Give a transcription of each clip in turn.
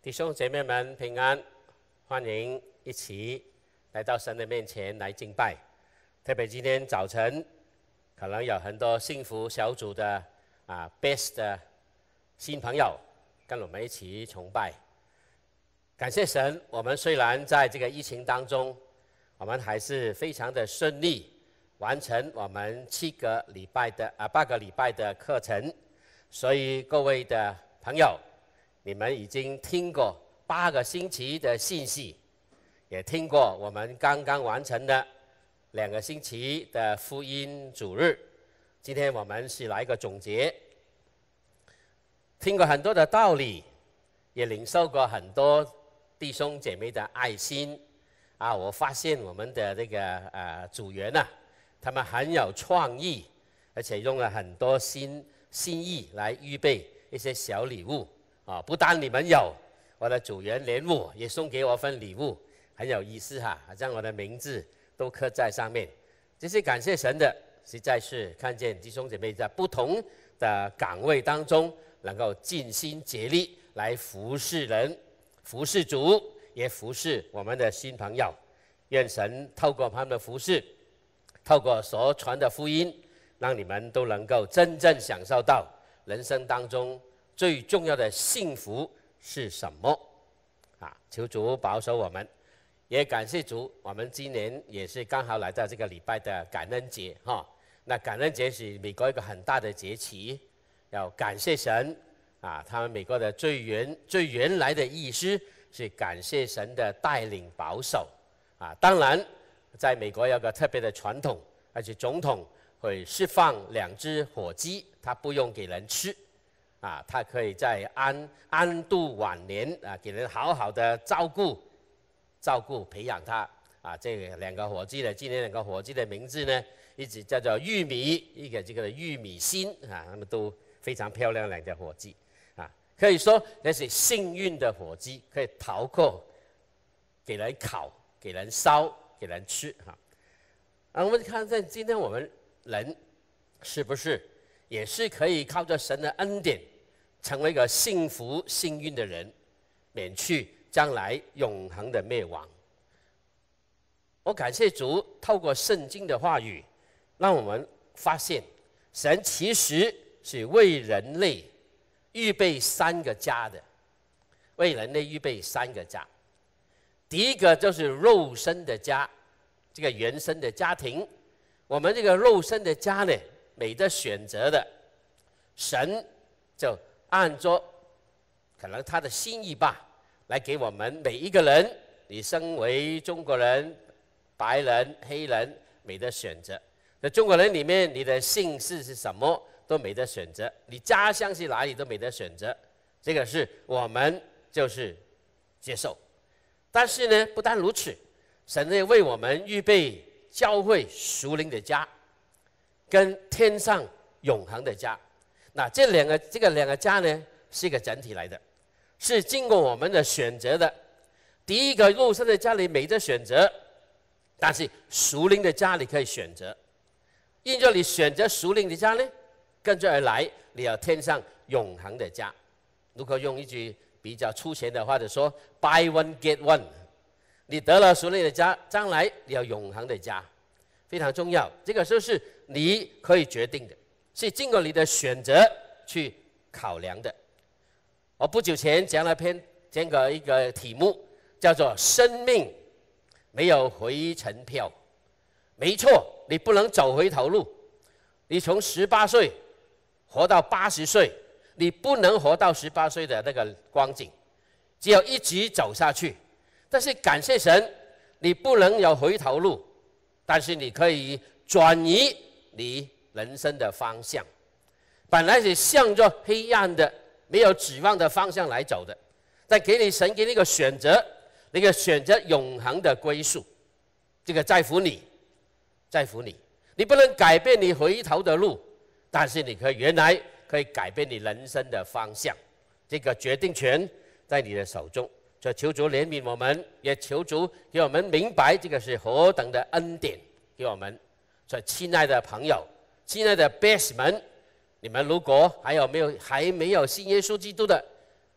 弟兄姐妹们平安，欢迎一起来到神的面前来敬拜。特别今天早晨，可能有很多幸福小组的Best 的新朋友跟我们一起崇拜。感谢神，我们虽然在这个疫情当中，我们还是非常的顺利完成我们8个礼拜的课程。所以各位的朋友，你们已经听过8个星期的信息，也听过我们刚刚完成的2个星期的福音主日。今天我们是来一个总结，听过很多的道理，也领受过很多弟兄姐妹的爱心我发现我们的这个组员他们很有创意，而且用了很多心意来预备一些小礼物不但你们有，我的组员连我也送给我份礼物，很有意思好像我的名字都刻在上面。这是感谢神的，实在是看见弟兄姐妹在不同的岗位当中，能够尽心竭力来服侍人、服侍主，也服侍我们的新朋友。愿神透过他们的服侍，透过所传的福音，让你们都能够真正享受到人生当中最重要的幸福是什么求主保守我们，也感谢主，我们今年也是刚好来到这个礼拜的感恩节那感恩节是美国一个很大的节期，要感谢神他们美国的最原来的意思是感谢神的带领保守当然在美国有个特别的传统，而且总统会释放2只火鸡，他不用给人吃他可以在安度晚年给人好好的照顾培养他这个2个火鸡的，今年2个火鸡的名字呢，一直叫做玉米，一个这个玉米心他们都非常漂亮2只火鸡可以说那是幸运的火鸡，可以逃过给人烤、给人烧、给人吃我们看在今天我们人是不是也是可以靠着神的恩典，成为一个幸福幸运的人，免去将来永恒的灭亡。我感谢主，透过圣经的话语，让我们发现神其实是为人类预备3个家的，为人类预备3个家。第一个就是肉身的家，这个原生的家庭。我们这个肉身的家呢，没得选择的，神就按照可能他的心意吧，来给我们每一个人，你身为中国人、白人、黑人，没得选择。在中国人里面，你的姓氏是什么都没得选择，你家乡是哪里都没得选择，这个是我们就是接受。但是呢，不但如此，神也为我们预备教会属灵的家，跟天上永恒的家。那这两个家呢，是一个整体来的，是经过我们的选择的。第一个肉身的家里没得选择，但是属灵的家里可以选择。因着你选择属灵的家呢，跟着而来，你有天上永恒的家。如果用一句比较粗浅的话就说 ，Buy one get one， 你得了属灵的家，将来你有永恒的家，非常重要。这个就是你可以决定的，是经过你的选择去考量的。我不久前讲了一个题目，叫做"生命没有回程票"。没错，你不能走回头路。你从18岁活到80岁。你不能活到18岁的那个光景，只有一直走下去。但是感谢神，你不能有回头路，但是你可以转移你人生的方向。本来是向着黑暗的、没有指望的方向来走的，但神给你一个选择，那个选择永恒的归宿，这个在乎你，在乎你。你不能改变你回头的路，但是你可以改变你人生的方向，这个决定权在你的手中。所以求主怜悯我们，也求主给我们明白这个是何等的恩典给我们。所以亲爱的朋友，亲爱的 Best 们，你们如果还没有信耶稣基督的，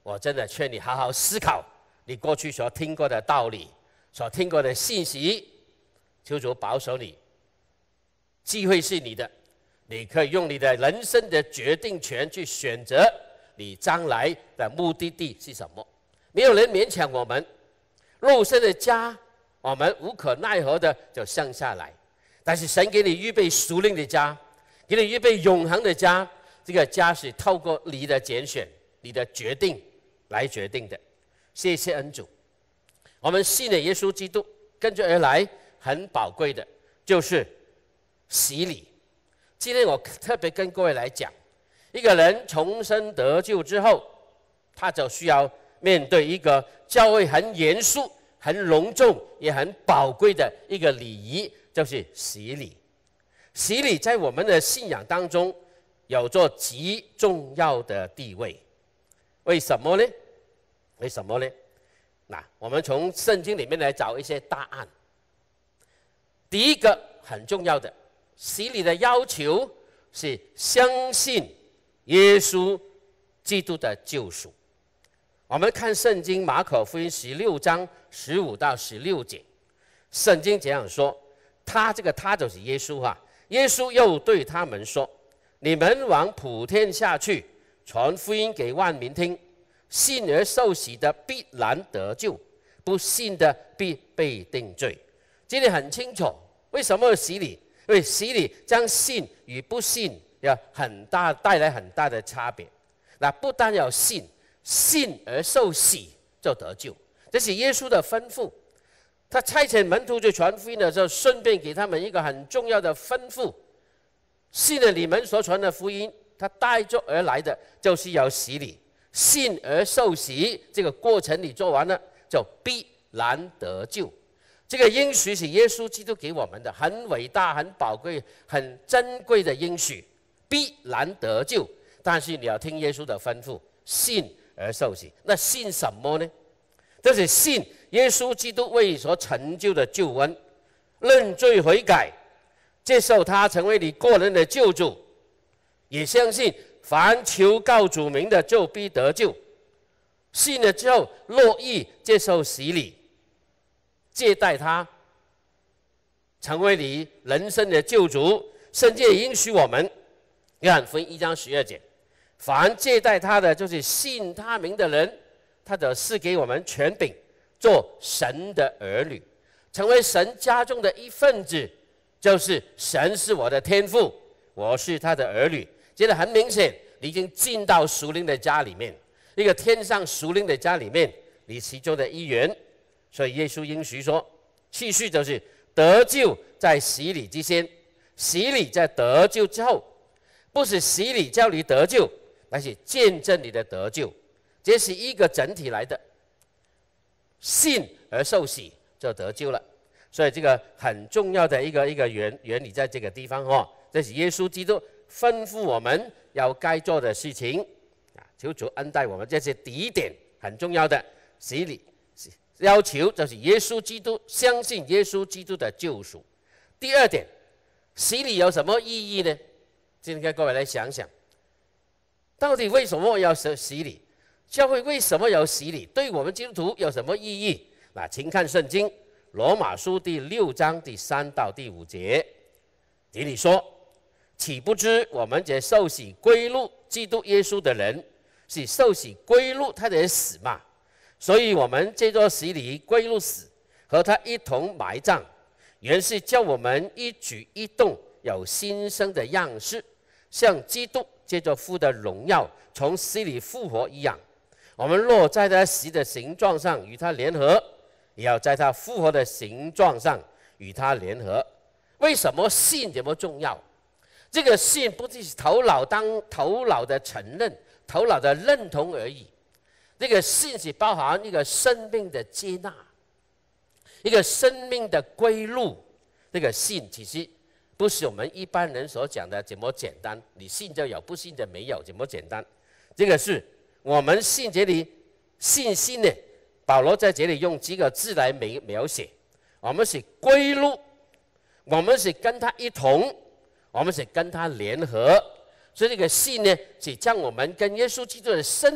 我真的劝你好好思考你过去所听过的道理，所听过的信息，求主保守你。机会是你的，你可以用你的人生的决定权去选择你将来的目的地是什么。没有人勉强我们，肉身的家我们无可奈何的就生下来，但是神给你预备属灵的家，给你预备永恒的家。这个家是透过你的拣选、你的决定来决定的。谢谢恩主，我们信了耶稣基督，跟着而来很宝贵的就是洗礼。今天我特别跟各位来讲，一个人重生得救之后，他就需要面对一个教会很严肃、很隆重也很宝贵的一个礼仪，就是洗礼。洗礼在我们的信仰当中有着极重要的地位。为什么呢？为什么呢？那我们从圣经里面来找一些答案。第一个很重要的洗礼的要求是相信耶稣基督的救赎。我们看圣经马可福音16章15到16节，圣经这样说，他就是耶稣啊。耶稣又对他们说：“你们往普天下去，传福音给万民听。信而受洗的必然得救，不信的必被定罪。”这里很清楚，为什么洗礼？因为洗礼将信与不信带来很大的差别。那不但要信，信而受洗就得救，这是耶稣的吩咐。他差遣门徒去传福音的时候，顺便给他们一个很重要的吩咐：信了你们所传的福音，他带着而来的就是要洗礼。信而受洗这个过程你做完了，就必然得救。这个应许是耶稣基督给我们的，很伟大、很宝贵、很珍贵的应许，必然得救。但是你要听耶稣的吩咐，信而受洗。那信什么呢？就是信耶稣基督为你所成就的救恩，认罪悔改，接受他成为你个人的救主，也相信凡求告主名的就必得救。信了之后，乐意接受洗礼，接待他成为你人生的救主。圣经也允许我们，约翰福音1章12节，凡接待他的，就是信他名的人，他的赐给我们权柄，做神的儿女，成为神家中的一份子，就是神是我的天父，我是他的儿女。接着很明显，你已经进到属灵的家里面，一个天上属灵的家里面，你其中的一员。所以耶稣应许说，继续就是得救在洗礼之先，洗礼在得救之后。不是洗礼叫你得救，而是见证你的得救，这是一个整体来的。信而受洗就得救了，所以这个很重要的一个原理在这个地方哦。这是耶稣基督吩咐我们要该做的事情啊，求主恩待我们。这是第一点很重要的洗礼要求，就是耶稣基督，相信耶稣基督的救赎。第二点，洗礼有什么意义呢？今天跟各位来想想，到底为什么要洗礼？教会为什么要洗礼？对我们基督徒有什么意义？那请看圣经罗马书第6章第3到第5节，这里说：岂不知我们这受洗归入基督耶稣的人，是受洗归入他的死嘛？所以我们借着洗礼归入死，和他一同埋葬，原是叫我们一举一动有新生的样式，像基督借着父的荣耀从死里复活一样。我们若在他死的形状上与他联合，也要在他复活的形状上与他联合。为什么信这么重要？这个信不只是头脑的承认、头脑的认同而已。这个信是包含一个生命的接纳，一个生命的归入。这个信其实不是我们一般人所讲的这么简单，你信就有，不信就没有，这么简单。这个是我们信这里信心呢，保罗在这里用几个字来描写：我们是归入，我们是跟他一同，我们是跟他联合。所以这个信呢，是将我们跟耶稣基督的生命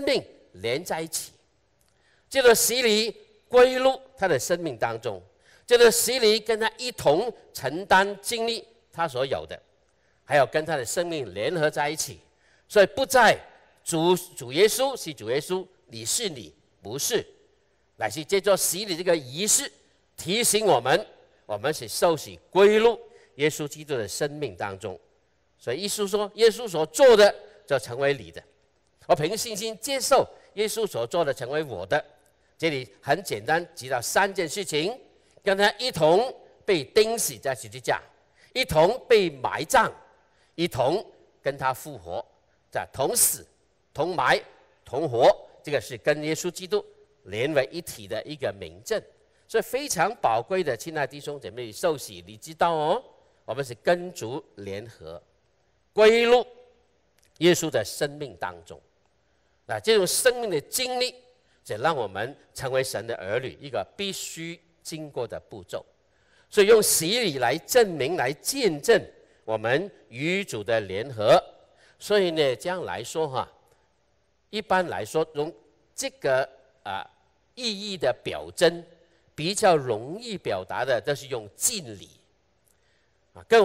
连在一起，借着洗礼归入他的生命当中，借着洗礼跟他一同承担经历他所有的，还有跟他的生命联合在一起。所以不再主耶稣是主耶稣，你是你，不是，乃是借着洗礼这个仪式提醒我们，我们是受洗归入耶稣基督的生命当中。所以耶稣说，耶稣所做的就成为你的，我凭信心接受耶稣所做的成为我的。这里很简单，提到3件事情：跟他一同被钉死在十字架，一同被埋葬，一同跟他复活，同死同埋同活，这个是跟耶稣基督连为一体的一个明证。所以非常宝贵的，亲爱的弟兄姐妹，受洗你知道哦，我们是跟主联合，归入耶稣的生命当中。那这种生命的经历，就让我们成为神的儿女一个必须经过的步骤。所以用洗礼来证明、来见证我们与主的联合。所以呢，这样来说哈，一般来说用这个意义的表征，比较容易表达的都是用浸礼跟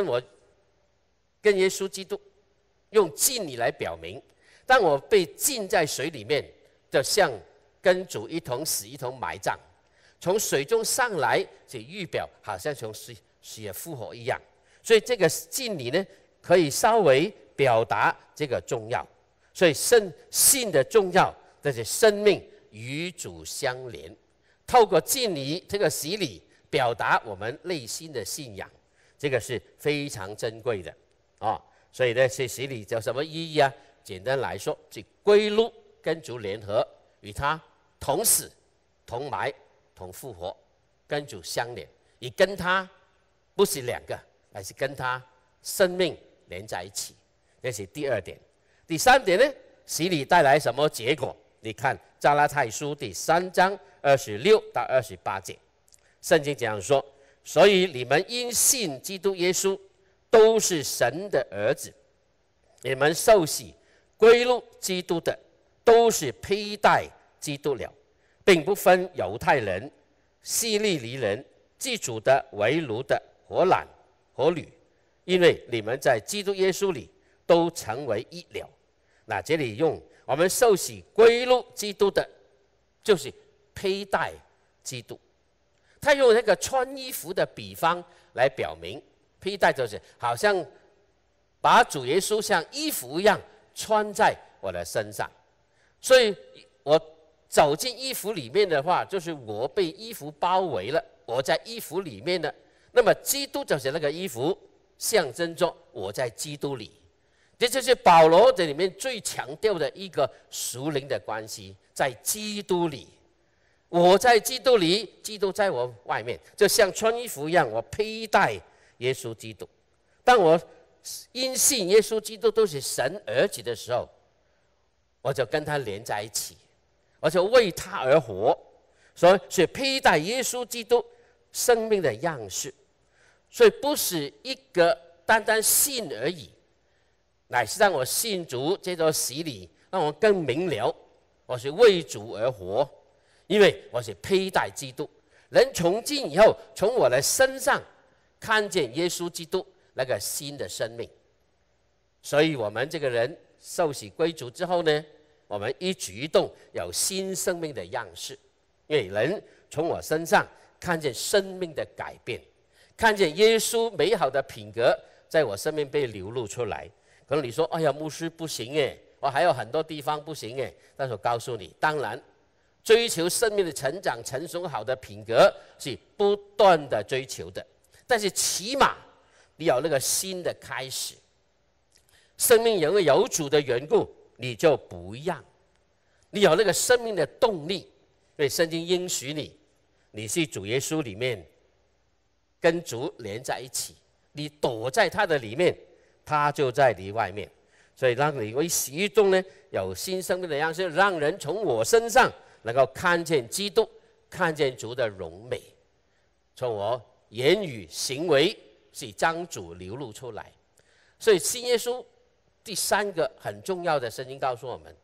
耶稣基督用浸礼来表明，当我被浸在水里面，就像跟主一同死、一同埋葬，从水中上来，就预表好像从死也复活一样。所以这个浸礼呢，可以稍微表达这个重要。所以信的重要，这是生命与主相连。透过浸礼这个洗礼，表达我们内心的信仰，这个是非常珍贵的所以呢，这洗礼有什么意义啊？简单来说，是归入跟主联合，与他同死、同埋、同复活，跟主相连。也跟他不是2个，而是跟他生命连在一起。这是第2点。第3点呢，洗礼带来什么结果？你看加拉太书第3章26到28节，圣经这样说：所以你们因信基督耶稣，都是神的儿子。你们受洗归入基督的，都是披戴基督了，并不分犹太人、希利尼人、寄主的、为奴的、活男活女，因为你们在基督耶稣里都成为一了。那这里用我们受洗归入基督的，就是披戴基督。他用那个穿衣服的比方来表明，披戴就是好像把主耶稣像衣服一样穿在我的身上。所以我走进衣服里面的话，就是我被衣服包围了，我在衣服里面呢。那么基督就是那个衣服，象征着我在基督里。这就是保罗这里面最强调的一个属灵的关系，在基督里，我在基督里，基督在我外面，就像穿衣服一样，我披戴耶稣基督。当我因信耶稣基督都是神儿子的时候，我就跟他连在一起，我就为他而活。所以是披戴耶稣基督生命的样式。所以不是一个单单信而已，乃是让我信主，接着洗礼，让我更明了我是为主而活，因为我是披戴基督。人从今以后从我的身上看见耶稣基督那个新的生命。所以我们这个人受洗归主之后呢，我们一举一动有新生命的样式，因为人从我身上看见生命的改变，看见耶稣美好的品格在我生命被流露出来。可能你说，哎呀，牧师不行耶，我还有很多地方不行耶。但是我告诉你，当然追求生命的成长成熟好的品格是不断的追求的，但是起码你有那个新的开始。生命因为有主的缘故，你就不一样，你有那个生命的动力。因为圣经应许你，你是主耶稣里面跟主连在一起，你躲在他的里面，他就在你外面。所以让你为洗中呢有新生命的样式，让人从我身上能够看见基督，看见主的荣美，从我言语行为是将主流露出来。所以信耶稣第3个很重要的，圣经告诉我们，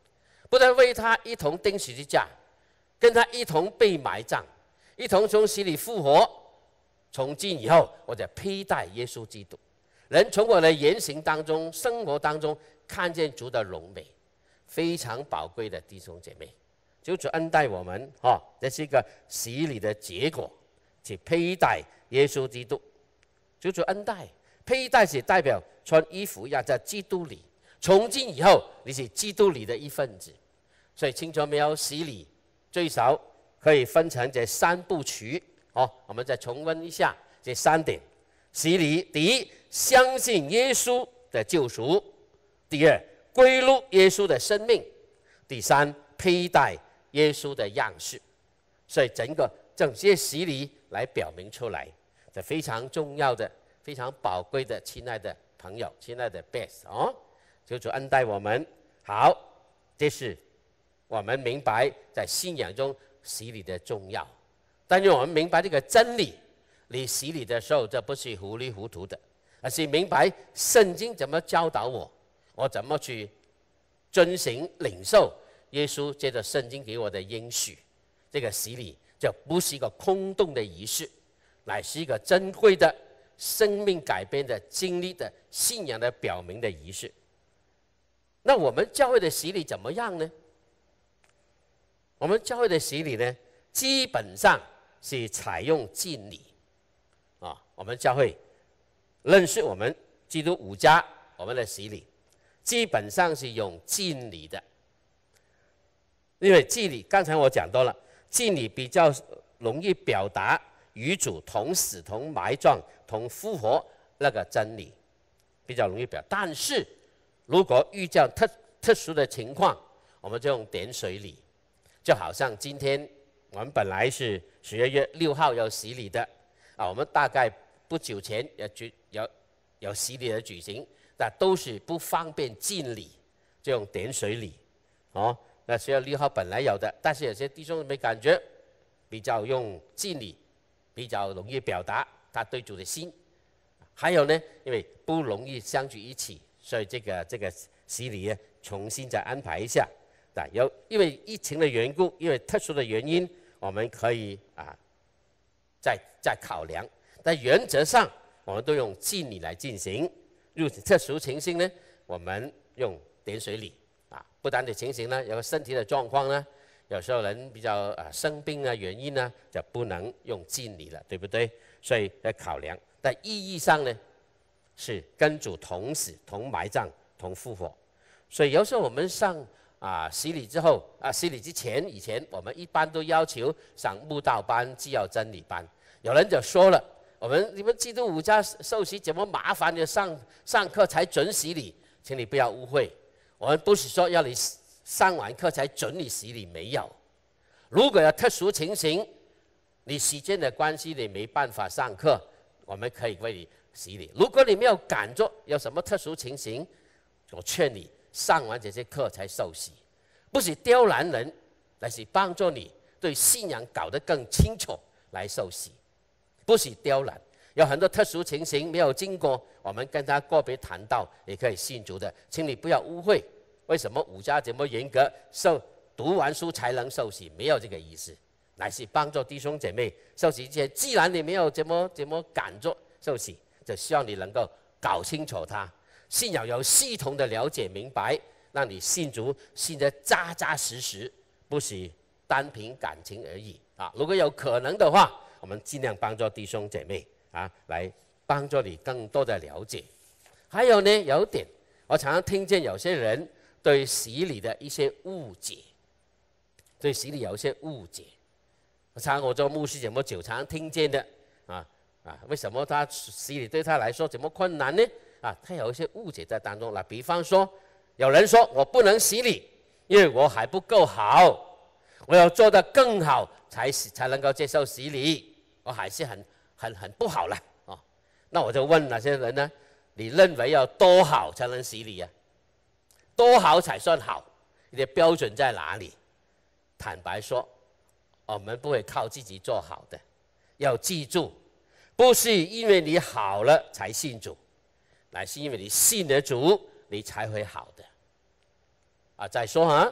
不但为他一同钉十字架，跟他一同被埋葬，一同从死里复活。从今以后，我就披戴耶稣基督，人从我的言行当中、生活当中看见主的荣美，非常宝贵的弟兄姐妹。主恩待我们，这是一个洗礼的结果，去披戴耶稣基督。主恩待，披戴是代表穿衣服一样，在基督里。从今以后，你是基督里的一份子。所以清楚没有？洗礼最少可以分成这三部曲。我们再重温一下这3点：洗礼，第一，相信耶稣的救赎；第二，归入耶稣的生命；第三，披戴耶稣的样式。所以整些洗礼来表明出来，这非常重要的、非常宝贵的，亲爱的朋友、亲爱的 Beth 求主恩待我们。好，这是我们明白在信仰中洗礼的重要。但是我们明白这个真理，你洗礼的时候，这不是糊里糊涂的，而是明白圣经怎么教导我，我怎么去遵行领受耶稣借着圣经给我的应许。这个洗礼就不是一个空洞的仪式，乃是一个珍贵的生命改变的经历的信仰的表明的仪式。那我们教会的洗礼怎么样呢？我们教会的洗礼呢，基本上是采用浸礼我们教会认识我们基督5家，我们的洗礼基本上是用浸礼的。因为浸礼刚才我讲到了，浸礼比较容易表达与主同死、同埋葬、同复活那个真理，比较容易表达。但是如果遇见特殊的情况，我们就用点水礼。就好像今天我们本来是12月6号要洗礼的我们大概不久前有洗礼的举行，但都是不方便浸礼，就用点水礼那12月6号本来有的，但是有些弟兄没感觉，比较用浸礼，比较容易表达他对主的心。还有呢，因为不容易相聚一起，所以这个洗礼重新再安排一下。因为疫情的缘故，因为特殊的原因，我们可以再考量。但原则上，我们都用浸礼来进行。如特殊情形呢，我们用点水礼不单的情形呢，有身体的状况呢，有时候人比较生病原因呢，就不能用浸礼了，对不对？所以要考量。但意义上呢，是跟主同死、同埋葬、同复活。所以有时候我们上洗礼之后洗礼之前，以前我们一般都要求上慕道班、纪要真理班。有人就说了，你们基督5家受洗怎么麻烦的上课才准洗礼？请你不要误会，我们不是说要你上完课才准你洗礼，没有。如果有特殊情形，你时间的关系你没办法上课，我们可以为你洗礼。如果你没有赶着有什么特殊情形，我劝你上完这些课才受洗，不是刁难人，乃是帮助你对信仰搞得更清楚来受洗，不是刁难。有很多特殊情形没有经过，我们跟他个别谈到也可以信主的，请你不要误会。为什么5家这么严格，读完书才能受洗？没有这个意思，乃是帮助弟兄姐妹受洗之前，既然你没有怎么赶着受洗，就希望你能够搞清楚它。信仰有系统的了解明白，让你信主信得扎扎实实，不是单凭感情而已如果有可能的话，我们尽量帮助弟兄姐妹来帮助你更多的了解。还有呢，有一点我常常听见有些人对洗礼的一些误解，对洗礼有一些误解。我做牧师这么久，常常听见的为什么他洗礼对他来说这么困难呢？他有一些误解在当中了。比方说，有人说我不能洗礼，因为我还不够好，我要做得更好才能够接受洗礼，我还是很不好了那我就问那些人呢，你认为要多好才能洗礼多好才算好？你的标准在哪里？坦白说，我们不会靠自己做好的。要记住，不是因为你好了才信主，乃是因为你信了主，你才会好的再说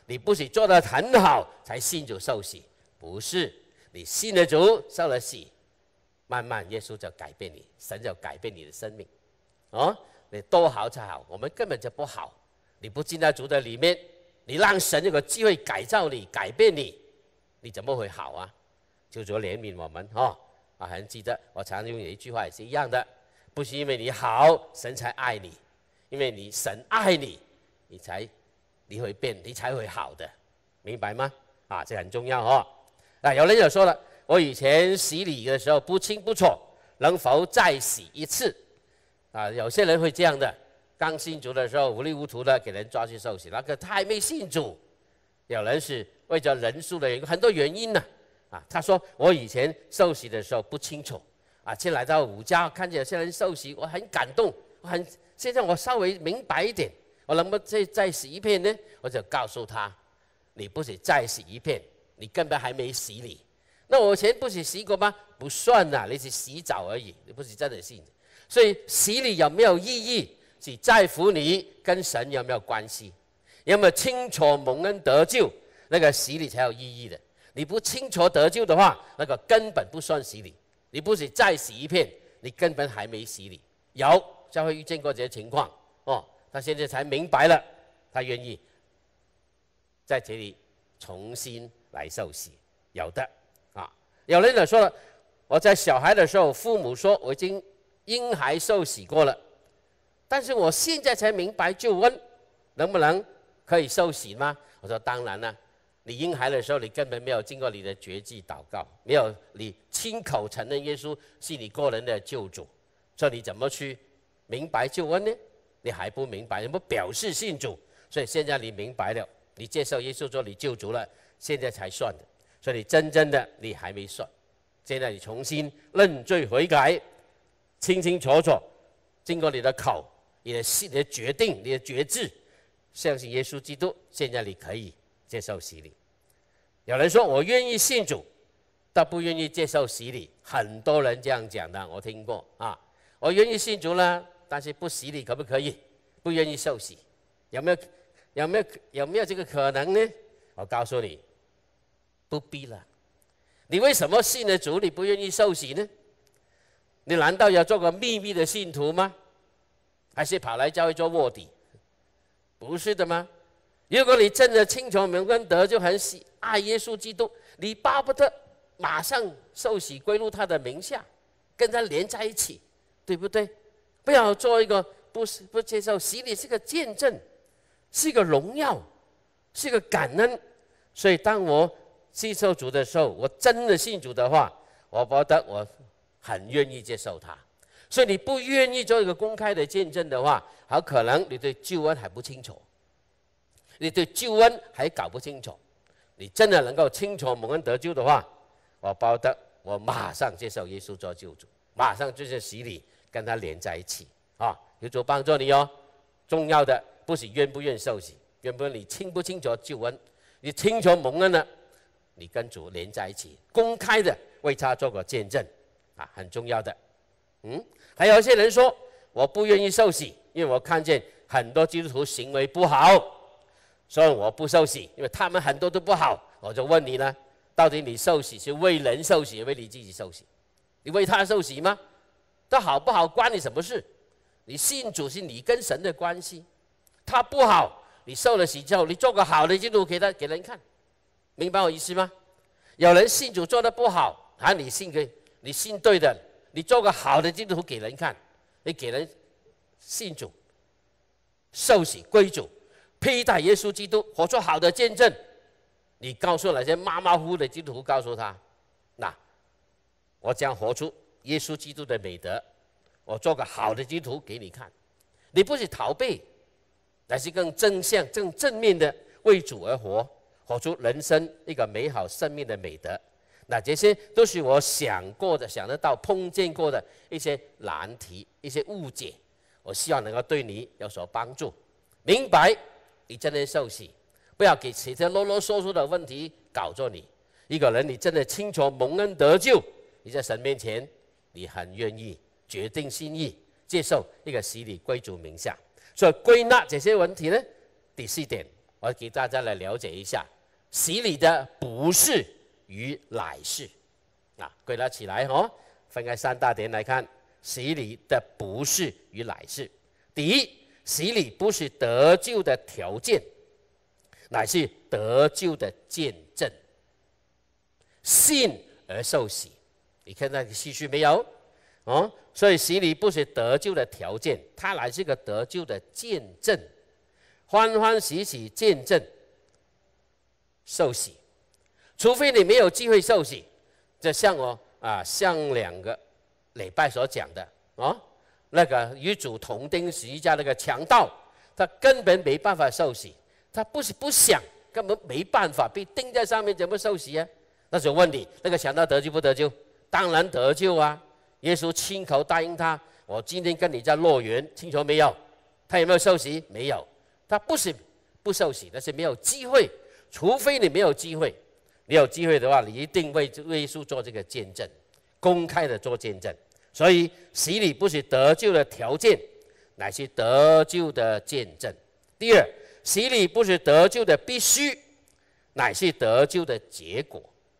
你不是做得很好才信主受洗，不是，你信了主受了洗，慢慢耶稣就改变你，神就改变你的生命。哦，你多好才好，我们根本就不好。你不进到主的里面，你让神有个机会改造你、改变你，你怎么会好啊？求主怜悯我们哦。很记得我常用有一句话也是一样的，不是因为你好，神才爱你，因为你神爱你，你会变，你才会好的，明白吗？这很重要哦。有人就说了，我以前洗礼的时候不清不楚，能否再洗一次？有些人会这样的，刚信主的时候糊里糊涂的给人抓去受洗，那个他还没信主。有人是为了人数的很多原因呢。他说我以前受洗的时候不清楚，现在来到五家看见有些人受洗，我很感动，现在我稍微明白一点，我能不能再洗一遍呢？我就告诉他，你不是再洗一遍，你根本还没洗礼。那我以前不是洗过吗？不算啦，你是洗澡而已，你不是真的信。所以洗礼有没有意义，是在乎你跟神有没有关系，有没有清楚蒙恩得救，那个洗礼才有意义的。你不清楚得救的话，那个根本不算洗礼。你不是再洗一遍，你根本还没洗礼。有教会遇见过这些情况他现在才明白了，他愿意在这里重新来受洗。有的有人就说了，我在小孩的时候，父母说我已经婴孩受洗过了，但是我现在才明白救恩，能不能可以受洗吗？我说当然了。你婴孩的时候，你根本没有经过你的决志祷告，没有你亲口承认耶稣是你个人的救主，所以你怎么去明白救恩呢？你还不明白，你不表示信主，所以现在你明白了，你接受耶稣做你救主了，现在才算的。所以你真正的你还没算，现在你重新认罪悔改，清清楚楚，经过你的口、你的心、你的决定、你的决志，相信耶稣基督，现在你可以接受洗礼。有人说我愿意信主，但不愿意接受洗礼，很多人这样讲的，我听过我愿意信主了，但是不洗礼可不可以？不愿意受洗，有没有这个可能呢？我告诉你，不必了。你为什么信了主，你不愿意受洗呢？你难道要做个秘密的信徒吗？还是跑来教会做卧底？不是的吗？如果你真的清楚蒙恩得救，很爱耶稣基督，你巴不得马上受洗归入他的名下，跟他连在一起，对不对？不要做一个不接受洗礼，是个见证，是一个荣耀，是一个感恩。所以当我接受主的时候，我真的信主的话，我觉得我很愿意接受他。所以你不愿意做一个公开的见证的话，好可能你对救恩还不清楚，你对救恩还搞不清楚。你真的能够清楚蒙恩得救的话，我保得我马上接受耶稣做救主，马上就是洗礼，跟他连在一起有主帮助你重要的不是愿不愿受洗，愿不愿你清不清楚救恩，你清楚蒙恩了，你跟主连在一起，公开的为他做个见证很重要的。还有一些人说我不愿意受洗，因为我看见很多基督徒行为不好，所以我不受洗，因为他们很多都不好。我就问你呢，到底你受洗是为人受洗，为你自己受洗？你为他受洗吗？他好不好关你什么事？你信主是你跟神的关系，他不好，你受了洗之后，你做个好的基督徒给人看，明白我意思吗？有人信主做得不好你信对的，你做个好的基督徒给人看，你给人信主、受洗归主，披戴耶稣基督，活出好的见证。你告诉那些马马虎虎的基督徒，告诉他，我将活出耶稣基督的美德，我做个好的基督徒给你看。你不是逃避，乃是更正向、更正面的为主而活，活出人生一个美好生命的美德。这些都是我想过的、想得到、碰见过的一些难题、一些误解。我希望能够对你有所帮助，明白你真的受洗，不要给其他啰啰嗦嗦的问题搞着你。一个人你真的清楚蒙恩得救，你在神面前，你很愿意决定心意，接受一个洗礼归主名下。所以归纳这些问题呢，第四点， 我给大家来了解一下洗礼的不是与乃是。归纳起来分开3大点来看，洗礼的不是与乃是。第一，洗礼不是得救的条件，乃是得救的见证。信而受洗，你看那个细序没有？所以洗礼不是得救的条件，它乃是个得救的见证。欢欢喜喜见证受洗，除非你没有机会受洗，就像像2个礼拜所讲的那个与主同钉十字架那个强盗，他根本没办法受洗，他不是不想，根本没办法，被钉在上面怎么受洗啊？那就问你，那个强盗得救不得救？当然得救啊！耶稣亲口答应他：“我今天跟你在乐园，清楚没有？”他有没有受洗？没有，他不是不受洗，但是没有机会。除非你没有机会，你有机会的话，你一定为耶稣做这个见证，公开的做见证。所以洗礼不是得救的条件，乃是得救的见证。第二，洗礼不是得救的必须，乃是得救的结果。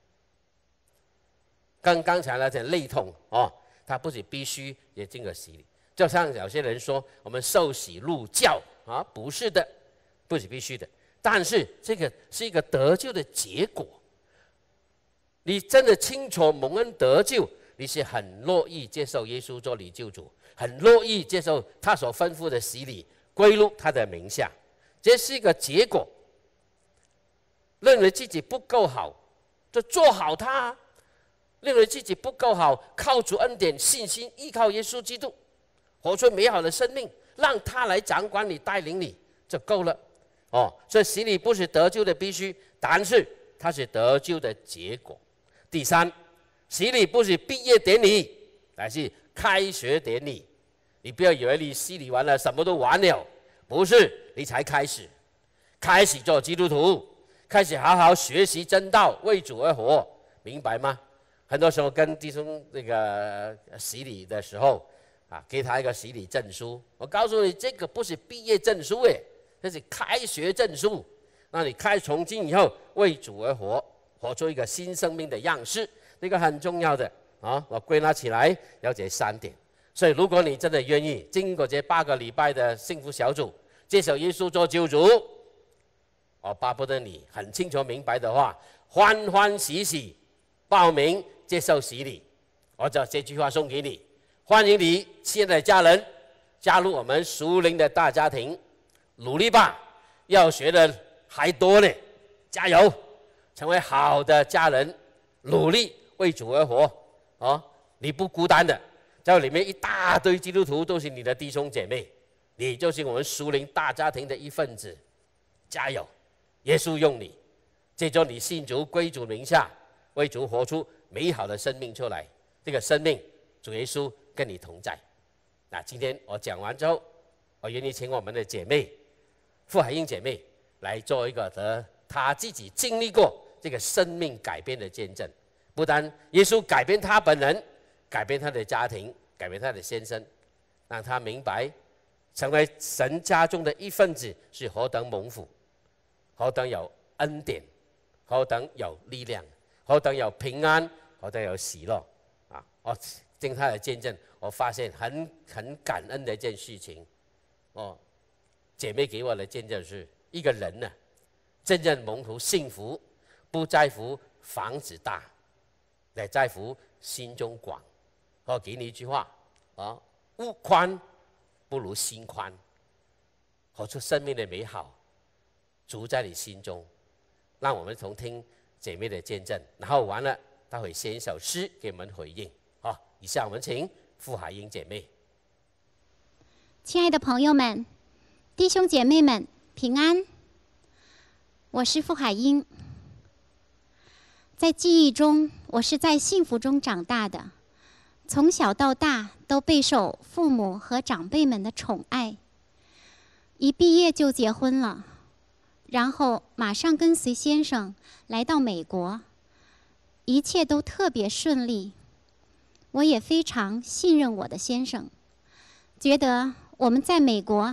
跟刚才那点类同它不是必须也经过洗礼。就像有些人说我们受洗入教不是的，不是必须的。但是这个是一个得救的结果。你真的清楚蒙恩得救，你是很乐意接受耶稣做你救主，很乐意接受他所吩咐的洗礼，归入他的名下。这是一个结果。认为自己不够好，就做好它；认为自己不够好，靠主恩典、信心，依靠耶稣基督，活出美好的生命，让他来掌管你、带领你，就够了。所以洗礼不是得救的必须，但是它是得救的结果。第三，洗礼不是毕业典礼，乃是开学典礼。你不要以为你洗礼完了什么都完了，不是，你才开始做基督徒，开始好好学习真道，为主而活，明白吗？很多时候跟弟兄那个洗礼的时候给他一个洗礼证书，我告诉你，这个不是毕业证书这是开学证书。那你从今以后为主而活，活出一个新生命的样式，这个很重要的我归纳起来了解3点。所以如果你真的愿意经过这8个礼拜的幸福小组，接受耶稣做救主，我巴不得你很清楚明白的话，欢欢喜喜报名接受洗礼。我把这句话送给你，欢迎你亲爱的家人加入我们属灵的大家庭，努力吧，要学的还多呢，加油，成为好的家人，努力为主而活你不孤单的，在里面一大堆基督徒都是你的弟兄姐妹，你就是我们属灵大家庭的一份子，加油！耶稣用你，借着你信主归主名下，为主活出美好的生命出来。这个生命，主耶稣跟你同在。那今天我讲完之后，我愿意请我们的姐妹傅海英姐妹来做一个她自己经历过这个生命改变的见证。不但耶稣改变她本人，改变她的家庭，改变她的先生，让她明白成为神家中的一份子是何等蒙福，何等有恩典，何等有力量，何等有平安，何等有喜乐我经她的见证，我发现很感恩的一件事情姐妹给我的见证是，一个人真正蒙福幸福，不在乎房子大，乃在乎心中广。我给你一句话物宽不如心宽，活出生命的美好，主在你心中。让我们同听姐妹的见证，然后完了，待会写一首诗给我们回应。以下我们请傅海英姐妹。 亲爱的朋友们、弟兄姐妹们，平安！我是傅海英。在记忆中，我是在幸福中长大的，从小到大都备受父母和长辈们的宠爱。一毕业就结婚了，然后马上跟随先生来到美国，一切都特别顺利。我也非常信任我的先生，觉得我们在美国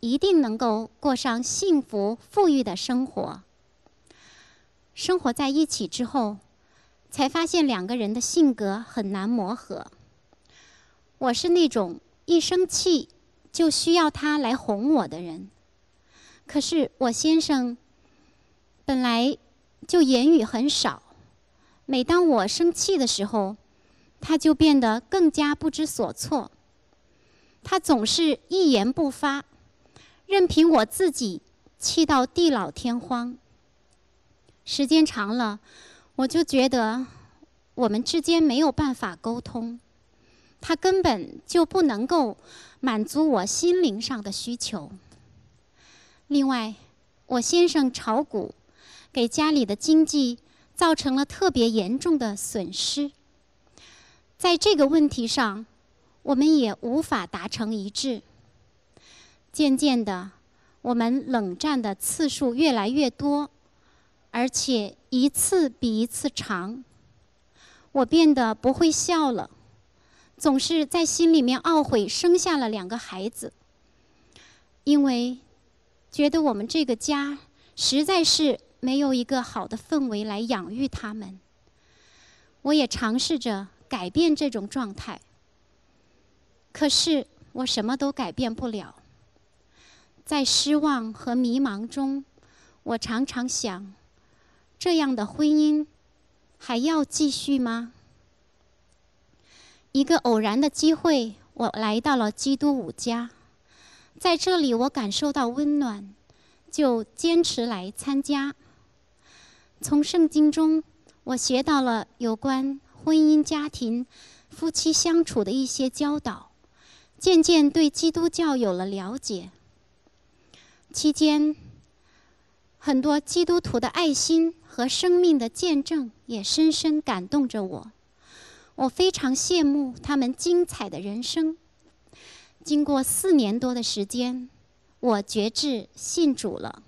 一定能够过上幸福富裕的生活。生活在一起之后，才发现两个人的性格很难磨合。我是那种一生气就需要他来哄我的人，可是我先生本来就言语很少，每当我生气的时候，他就变得更加不知所措。他总是一言不发，任凭我自己气到地老天荒。时间长了，我就觉得我们之间没有办法沟通，他根本就不能够满足我心灵上的需求。另外，我先生炒股，给家里的经济造成了特别严重的损失。在这个问题上，我们也无法达成一致。渐渐的，我们冷战的次数越来越多，而且一次比一次长。我变得不会笑了，总是在心里面懊悔生下了2个孩子，因为觉得我们这个家实在是没有一个好的氛围来养育他们。我也尝试着改变这种状态，可是我什么都改变不了。在失望和迷茫中，我常常想，这样的婚姻还要继续吗？一个偶然的机会，我来到了基督五家，在这里我感受到温暖，就坚持来参加。从圣经中，我学到了有关婚姻家庭、夫妻相处的一些教导，渐渐对基督教有了了解。期间，很多基督徒的爱心和生命的见证也深深感动着我。我非常羡慕他们精彩的人生。经过4年多的时间，我决志信主了。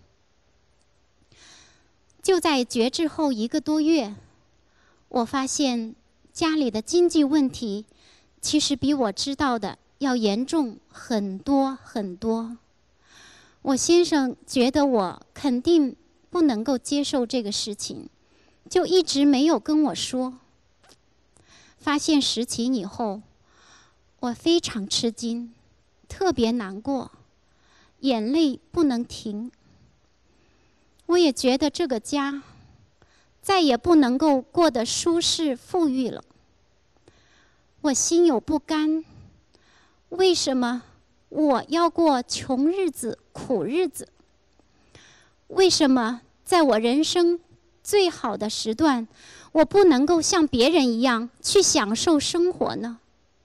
就在决志后1个多月，我发现家里的经济问题其实比我知道的要严重很多很多。我先生觉得我肯定不能够接受这个事情，就一直没有跟我说。发现实情以后，我非常吃惊，特别难过，眼泪不能停。我也觉得这个家再也不能够过得舒适富裕了。我心有不甘，为什么我要过穷日子、苦日子？为什么在我人生最好的时段，我不能够像别人一样去享受生活呢？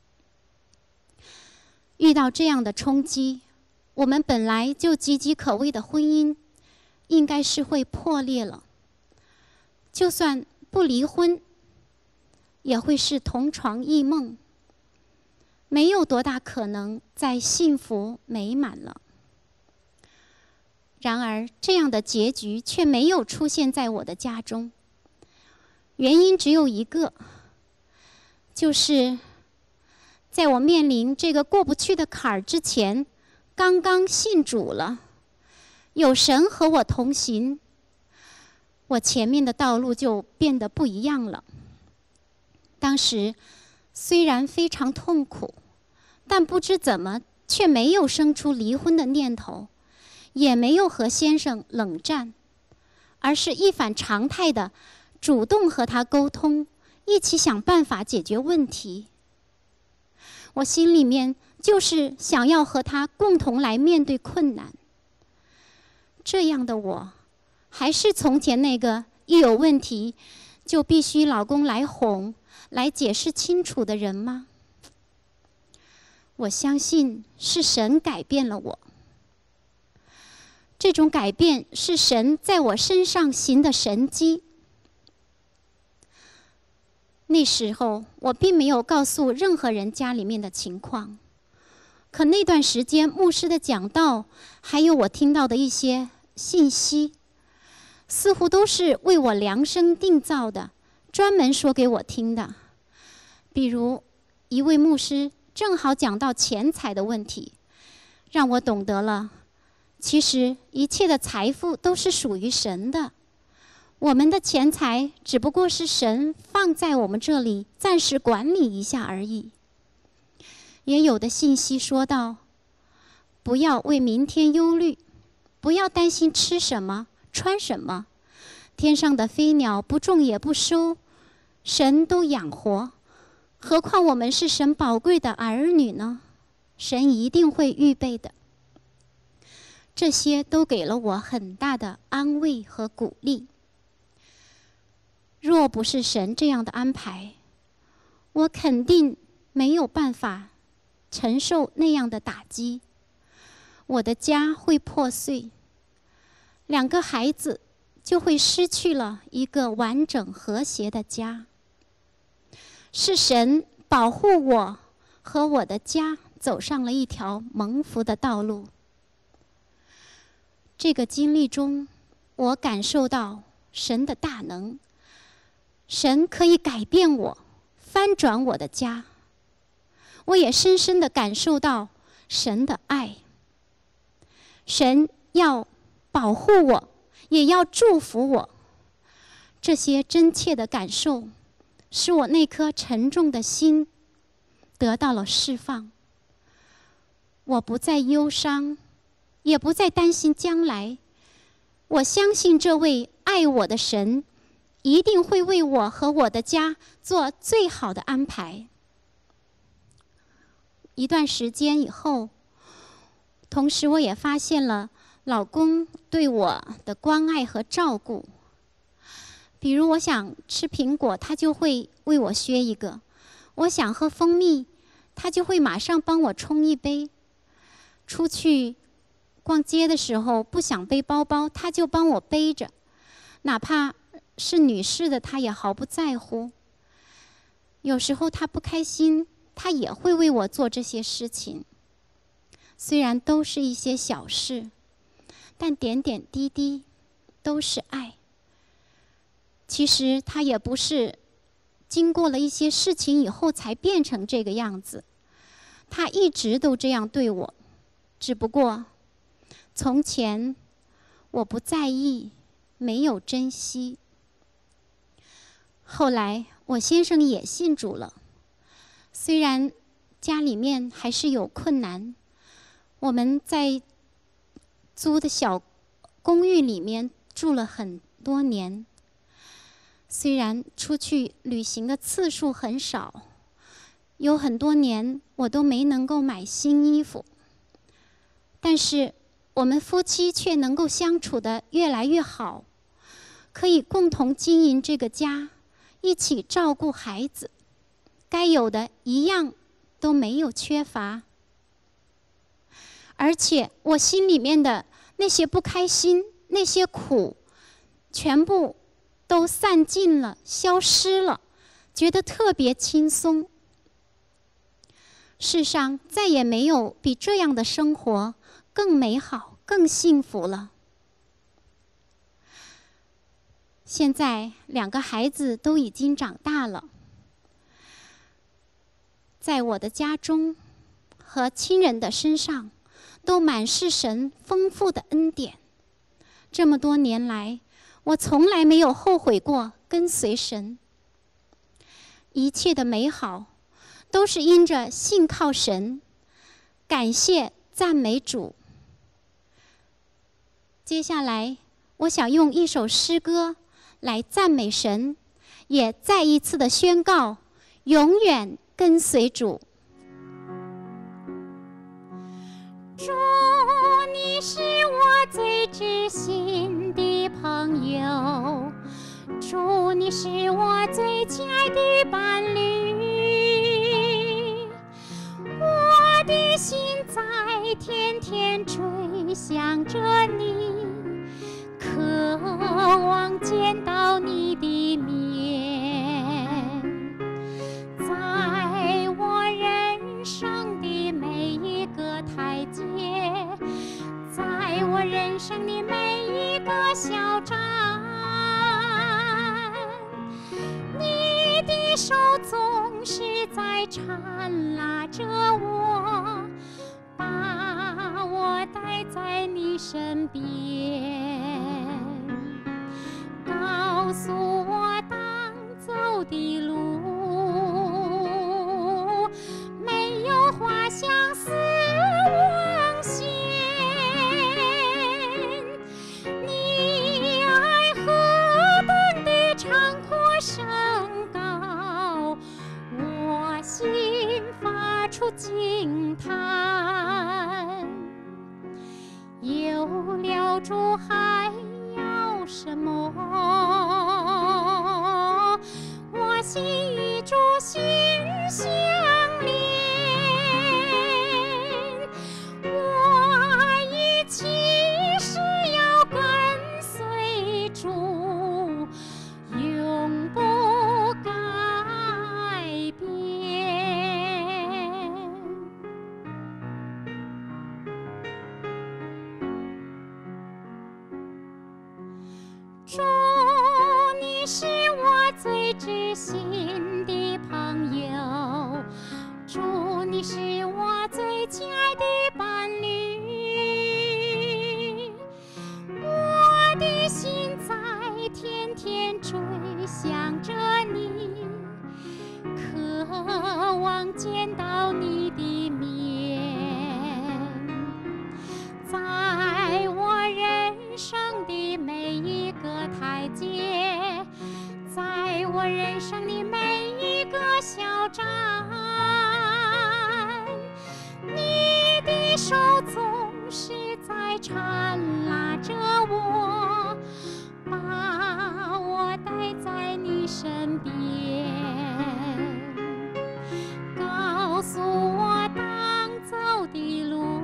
遇到这样的冲击，我们本来就岌岌可危的婚姻，应该是会破裂了。就算不离婚，也会是同床异梦，没有多大可能再幸福美满了。然而，这样的结局却没有出现在我的家中。原因只有一个，就是在我面临这个过不去的坎儿之前，刚刚信主了，有神和我同行，我前面的道路就变得不一样了。当时虽然非常痛苦，但不知怎么却没有生出离婚的念头，也没有和先生冷战，而是一反常态的主动和他沟通，一起想办法解决问题。我心里面就是想要和他共同来面对困难。这样的我，还是从前那个一有问题就必须老公来哄、来解释清楚的人吗？我相信是神改变了我。这种改变是神在我身上行的神迹。那时候我并没有告诉任何人家里面的情况，可那段时间牧师的讲道，还有我听到的一些信息，似乎都是为我量身定造的，专门说给我听的。比如一位牧师正好讲到钱财的问题，让我懂得了其实一切的财富都是属于神的，我们的钱财只不过是神放在我们这里暂时管理一下而已。也有的信息说到，不要为明天忧虑，不要担心吃什么穿什么，天上的飞鸟不种也不收，神都养活，何况我们是神宝贵的儿女呢？神一定会预备的。这些都给了我很大的安慰和鼓励。若不是神这样的安排，我肯定没有办法承受那样的打击。我的家会破碎，2个孩子就会失去了一个完整和谐的家。是神保护我和我的家走上了一条蒙福的道路。这个经历中，我感受到神的大能，神可以改变我，翻转我的家。我也深深地感受到神的爱，神要保护我，也要祝福我。这些真切的感受，使我那颗沉重的心得到了释放。我不再忧伤，也不再担心将来。我相信这位爱我的神一定会为我和我的家做最好的安排。一段时间以后，同时我也发现了老公对我的关爱和照顾。比如我想吃苹果，他就会为我削一个；我想喝蜂蜜，他就会马上帮我冲一杯。出去逛街的时候不想背包包，他就帮我背着，哪怕是女士的他也毫不在乎。有时候他不开心，他也会为我做这些事情。虽然都是一些小事，但点点滴滴都是爱。其实他也不是经过了一些事情以后才变成这个样子，他一直都这样对我，只不过从前我不在意，没有珍惜。后来我先生也信主了，虽然家里面还是有困难，我们在租的小公寓里面住了很多年。虽然出去旅行的次数很少，有很多年我都没能够买新衣服，但是我们夫妻却能够相处得越来越好，可以共同经营这个家，一起照顾孩子，该有的一样都没有缺乏。而且我心里面的那些不开心，那些苦，全部都散尽了，消失了，觉得特别轻松。世上再也没有比这样的生活更美好、更幸福了。现在2个孩子都已经长大了，在我的家中和亲人的身上，都满是神丰富的恩典。这么多年来，我从来没有后悔过跟随神。一切的美好都是因着信靠神，感谢赞美主。接下来我想用一首诗歌来赞美神，也再一次的宣告永远跟随主。主，你是我最知心的朋友，主，你是我最亲爱的伴侣，我的心在天天追想着你，渴望见到你的面，在我人生的每一个台阶，在我人生的每一个小站，你的手总是在缠拉着我，把我带在你身边，告诉我当走的路，没有花香似网线。你爱何等的长阔深高，我心发出惊叹。有了主还要什么？我心与主心相连，我一起誓要跟随主，永不改变。主，你是我最知心的朋友，主，你是我最亲爱的伴侣，我的心在天天追想着你，渴望见到你的面，在我人生的每一个台阶，在我人生的每一个小站，你的手总是在缠拉着我，把我带在你身边，告诉我当走的路，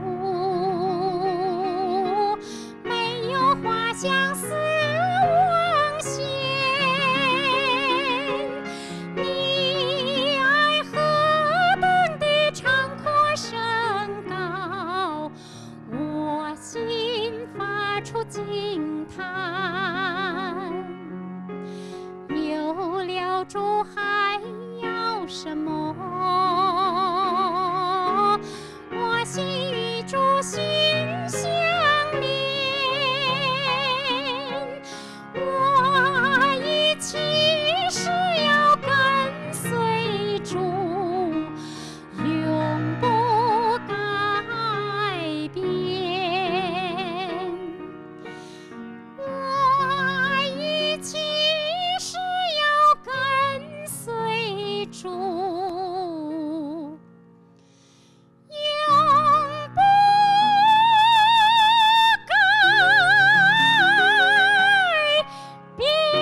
没有花香似网线。你爱何等的长阔深高，我心发出惊叹。有了主还要什么？我心与主心相连，我一起誓要跟随主，永不改变。我一起誓要跟随主，永不改变。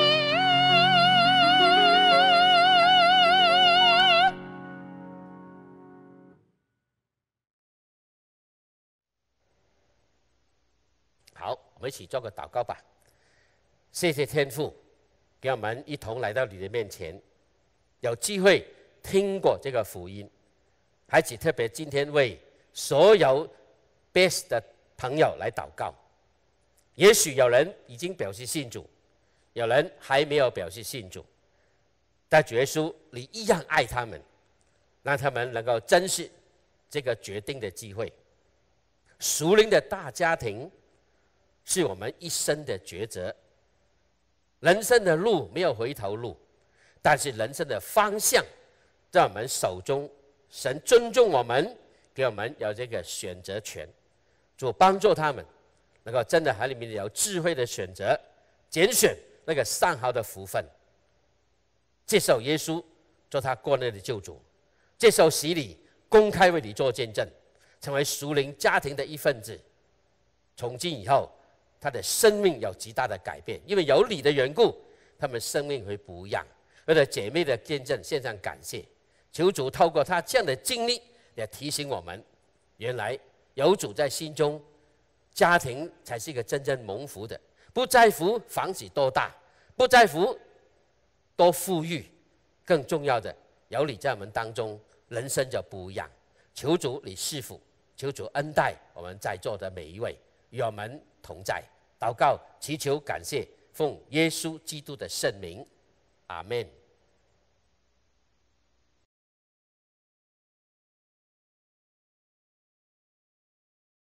好，我们一起做个祷告吧。谢谢天父，给我们一同来到你的面前，有机会听过这个福音。孩子特别今天为所有 best 的朋友来祷告。也许有人已经表示信主，有人还没有表示信主，但主耶稣，你一样爱他们，让他们能够珍视这个决定的机会。属灵的大家庭是我们一生的抉择。人生的路没有回头路，但是人生的方向在我们手中。神尊重我们，给我们有这个选择权。主帮助他们，能够真的和里面有智慧的选择，拣选那个上好的福分，接受耶稣做他国内的救主，接受洗礼，公开为你做见证，成为属灵家庭的一份子。从今以后，他的生命有极大的改变，因为有你的缘故，他们生命会不一样。为了姐妹的见证，献上感谢。求主透过他这样的经历，也提醒我们，原来有主在心中，家庭才是一个真正蒙福的。不在乎房子多大，不在乎多富裕，更重要的，有你在我们当中，人生就不一样。求主你赐福，求主恩待我们在座的每一位，与我们同在。祷告祈求感谢，奉耶稣基督的圣名，阿们。